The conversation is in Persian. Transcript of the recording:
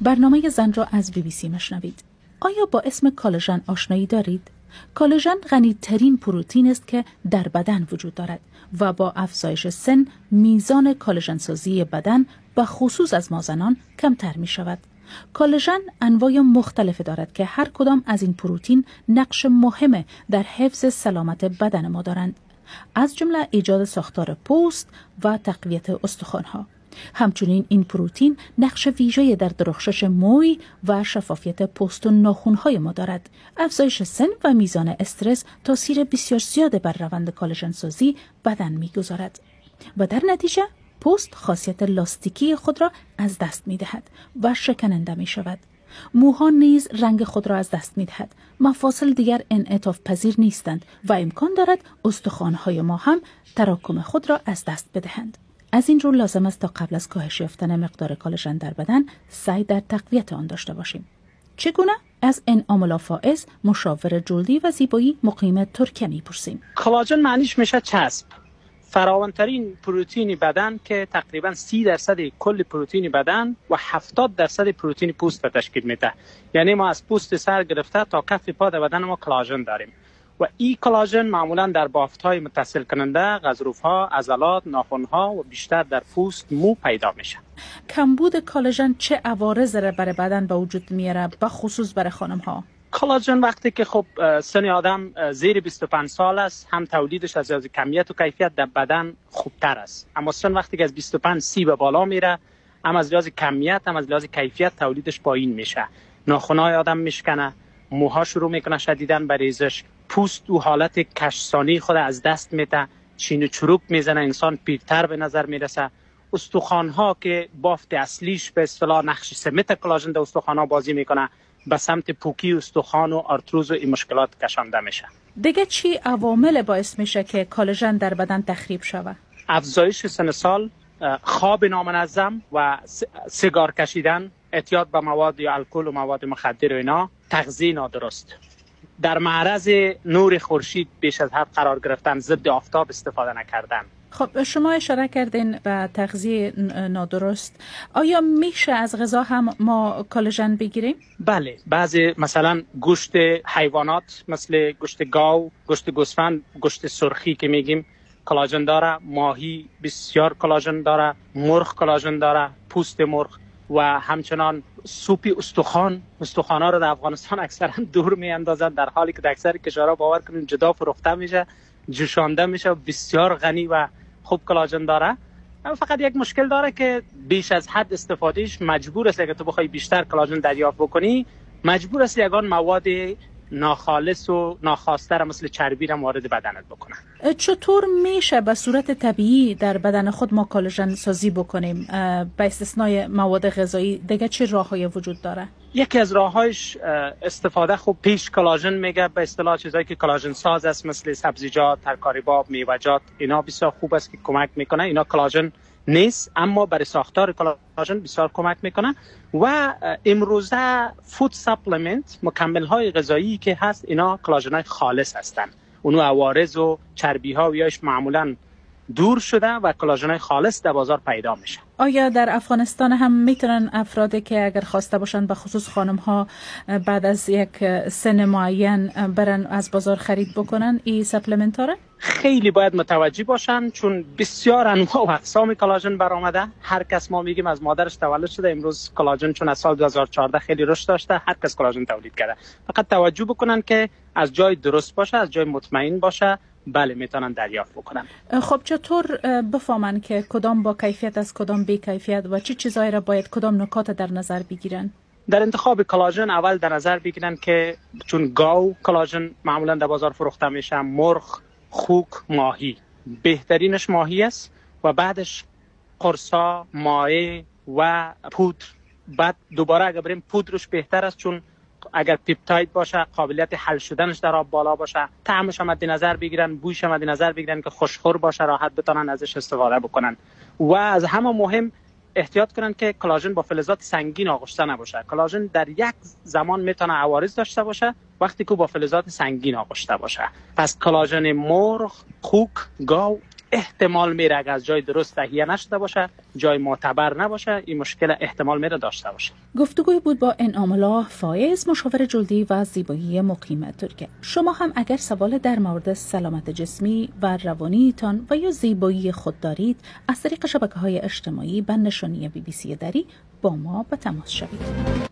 برنامه زن را از BBC مشنوید. آیا با اسم کالاژن آشنایی دارید؟ کالاژن غنی‌ترین پروتئین است که در بدن وجود دارد و با افزایش سن میزان کالاژن سازی بدن به خصوص از ما زنان کمتر می شود. کالاژن انواع مختلف دارد که هر کدام از این پروتئین نقش مهم در حفظ سلامت بدن ما دارند، از جمله ایجاد ساختار پوست و تقویت استخوان‌ها. همچنین این پروتئین نقش ویژه‌ای در درخشش موی و شفافیت پوست و ناخن‌های ما دارد. افزایش سن و میزان استرس تاثیر بسیار زیاد بر روند کالاژن سازی بدن می‌گذارد و در نتیجه پوست خاصیت لاستیکی خود را از دست می‌دهد و شکننده می‌شود. موها نیز رنگ خود را از دست می‌دهد. مفاصل دیگر انعطاف پذیر نیستند و امکان دارد استخوان‌های ما هم تراکم خود را از دست بدهند. از این رو لازم است تا قبل از کاهش یافتن مقدار کالاژن در بدن سعی در تقویت آن داشته باشیم. چگونه؟ از انعام الله فائز، مشاور جلدی و زیبایی مقیم ترکیه می‌پرسیم. کالاژن معنیش میشه چسب. فراوانترین پروتئین بدن که تقریبا 30% کل پروتئین بدن و 70% پروتئین پوست را تشکیل میده. یعنی ما از پوست سر گرفته تا کف پا در بدن ما کالاژن داریم و این کالاژن معمولا در بافت‌های متصل کننده، غضروف‌ها، عضلات، ناخن‌ها و بیشتر در پوست مو پیدا میشه. کمبود کالاژن چه عوارض را برای بدن به وجود میاره، به خصوص برای خانم‌ها؟ کالاژن وقتی که خب سن آدم زیر 25 سال است، هم تولیدش از لحاظ کمیت و کیفیت در بدن خوبتر است. اما سن وقتی که از 25-30 به بالا میره، هم از لحاظ کمیت هم از لحاظ کیفیت تولیدش پایین میشه. ناخن‌های آدم میشکنه، موها شروع میکنه شدیداً به ریزش، پوست و حالت کشسانی خود از دست میده، چین و چروک میزنه، انسان پیرتر به نظر میرسه. استخوان‌ها که بافت اصلیش به اصطلاح نقش سمت کالاژن در استخوان‌ها بازی میکنه، به سمت پوکی استخوان و آرتروز و این مشکلات کشانده میشه. دیگه چی عوامل باعث میشه که کالاژن در بدن تخریب شود؟ افزایش سن سال، خواب نامنظم و سیگار کشیدن، اعتیاد به مواد یا الکل و مواد مخدر و اینا، تغذیه نادرست، در معرض نور خورشید بیش از حد قرار گرفتن، ضد آفتاب استفاده نکردن. خب شما اشاره کردین به تغذیه نادرست. آیا میشه از غذا هم ما کالاژن بگیریم؟ بله، بعضی مثلا گوشت حیوانات مثل گوشت گاو، گوشت گوسفند، گوشت سرخی که میگیم کالاژن داره، ماهی بسیار کالاژن داره، مرغ کالاژن داره، پوست مرغ و همچنان سوپ استخوان‌ها رو در افغانستان اکثرا دور میاندازند، در حالی که در اکثر کشورها باور کنید جدا فروخته میشه، جوشانده میشه و بسیار غنی و خوب کالاژن داره. فقط یک مشکل داره که بیش از حد استفادهش مجبور است، اگه تو بخوای بیشتر کالاژن دریافت بکنی مجبور است یگان مواد ناخالص و ناخواسته را مثل چربی را وارد بدنت بکنن. چطور میشه به صورت طبیعی در بدن خود ما کالاژن سازی بکنیم؟ به استثنای مواد غذایی دیگه چه راه‌هایی وجود داره؟ یکی از راه‌هایش استفاده خوب پیش کالاژن میگه، به اصطلاح چیزایی که کالاژن ساز است مثل سبزیجات، ترکاری‌باب، میوه‌جات، اینا بسیار خوب است که کمک میکنه. اینا کالاژن نیست اما برای ساختار کالاژن بسیار کمک میکنه. و امروزه فود ساپلمنت، مکمل‌های غذایی که هست، اینا کالاژن‌های خالص هستن. اونو عوارض و چربی‌ها ویاش معمولاً دور شده و کالاژن‌های خالص در بازار پیدا میشه. آیا در افغانستان هم میتونن افرادی که اگر خواسته باشن، به خصوص خانم‌ها، بعد از یک سن معین برن از بازار خرید بکنن این سپلمنت ها؟ خیلی باید متوجه باشن، چون بسیار انواع و اقسام کالاژن برآمده. هر کس ما میگیم از مادرش تولد شده. امروز کالاژن چون از سال 2014 خیلی رشد داشته، هر کس کالاژن تولید کرده. فقط توجه بکنن که از جای درست باشه، از جای مطمئن باشه، بله میتونن دریافت بکنن. خب چطور بفهمن که کدام با کیفیت است، کدام بی کیفیت و چه چیزایی را باید، کدام نکات در نظر بگیرن؟ در انتخاب کالاژن اول در نظر بگیرن که چون گاو کالاژن معمولا در بازار فروخته میشه، مرغ، خوک، ماهی، بهترینش ماهی است و بعدش قرصا، مایع و پودر. بعد دوباره اگر بریم پودرش بهتر است، چون اگر پپتاید باشه قابلیت حل شدنش در آب بالا باشه. طعمش هم مد نظر بگیرن، بویش هم مد نظر بگیرن که خوشخور باشه، راحت بتونن ازش استفاده بکنن. و از همه مهم احتیاط کنن که کالاژن با فلزات سنگین آغشته نباشه. کالاژن در یک زمان میتونه عوارض داشته باشه وقتی که با فلزات سنگین آغشته باشه. پس کالاژن مرغ، خوک، گاو احتمال میره اگر از جای درست تهیه نشده باشه، جای معتبر نباشه، این مشکل احتمال میره داشته باشه. گفتگوی بود با انعام الله فایز، مشاور جلدی و زیبایی مقیم ترکیه. شما هم اگر سوال در مورد سلامت جسمی و روانیتان و یا زیبایی خود دارید، از طریق شبکه‌های اجتماعی به نشانی BBC دری با ما به تماس شوید.